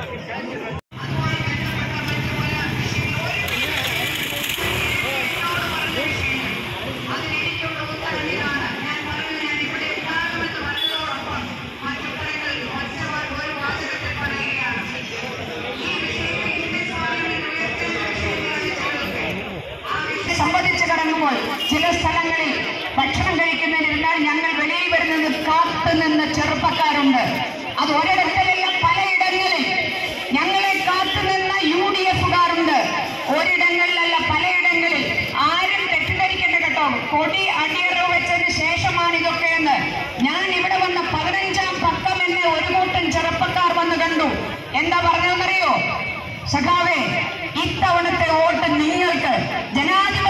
സംവദിച്ചു കടന്നുപോയി ചില സ്ഥലങ്ങളിൽ ഭക്ഷണം കഴിക്കുന്നതിനിരുന്നാൽ ഞങ്ങൾ വെളിയിൽ വരുന്നത് കാത്തുനിന്ന ചെറുപ്പക്കാരുണ്ട്. അത് ഒരിടത്തിലല്ല, പലയിടങ്ങളിൽ ഞങ്ങളെ കാത്തുനിന്ന UDF-കാരുണ്ട്. ഒരിടങ്ങളിലല്ല, പലയിടങ്ങളിൽ. ആരും തെറ്റിദ്ധരിക്കണ്ട കേട്ടോ, കൊടി അടിയറവ് വെച്ചതിന് ശേഷമാണ് ഇതൊക്കെയെന്ന്. ഞാൻ ഇവിടെ വന്ന 15-ാം പക്കം എന്നെ ഒരു കൂട്ടം ചെറുപ്പക്കാർ വന്ന് കണ്ടു. എന്താ പറഞ്ഞതെന്നറിയോ? സഖാവേ, ഇത്തവണത്തെ വോട്ട് നിങ്ങൾക്ക് ജനാധിപത്യ